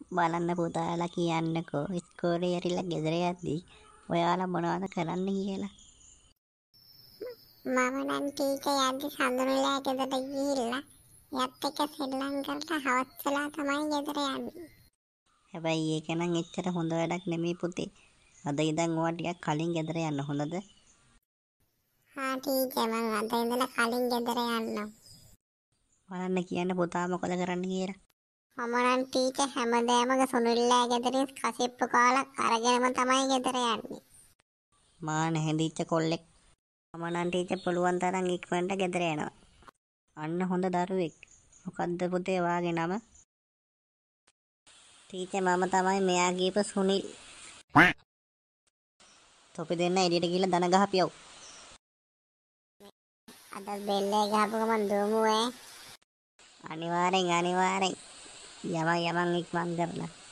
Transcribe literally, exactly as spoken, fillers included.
බලන්න පුතාලා කියන්නකෝ ඉස්කෝලේ ඇරිලා ගෙදර යද්දි ඔයාලා මොනවද කරන්න කියලා. මම නම් ටීචර් යද්දි සඳුනුලා ගෙදර ගිහිල්ලා එයත් එක්ක සෙල්ලම් කරලා හවස් වෙලා තමයි ගෙදර යන්නේ. හැබැයි ඒක නම් එච්චර හොඳ වැඩක් නෙමෙයි පුතේ. අද ඉඳන් ඔයා ටිකක් කලින් ගෙදර යන්න හොඳද? හා ටීචර් මං අද ඉඳලා කලින් ගෙදර යන්නම්. බලන්න කියන්න පුතා මොකද කරන්න කියලා. මම නම් ටීචර් හැමදාම සුනිල්ලා ගෙදරින් කසිප්පු කාලක් අරගෙනම තමයි ගෙදර යන්නේ. මාන හැදිච්ච කොල්ලෙක්. මම නම් ටීචර් පුළුවන් තරම් ඉක්මනට ගෙදර යනවා. අන්න හොඳ දරුවෙක්. මොකද්ද පුතේ වාගේ නම? ටීචර් මම තමයි මෙයා ගිහපු සුනිල්. තොපි දෙන්න එළියට ගිහලා දන ගහපියව්. අද බෙල්ලේ ගහපු ගමන් දුවමු ඈ. අනිවාර්යෙන් අනිවාර්යෙන් යමන් යමන් ඉක්මන් කරලා